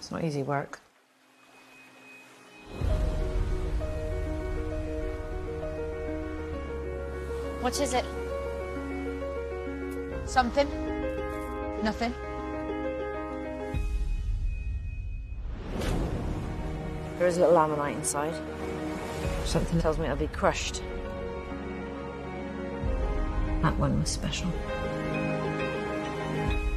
It's not easy work. What is it? Something? Nothing? There is a little Ammonite inside. Something tells me it'll be crushed. That one was special.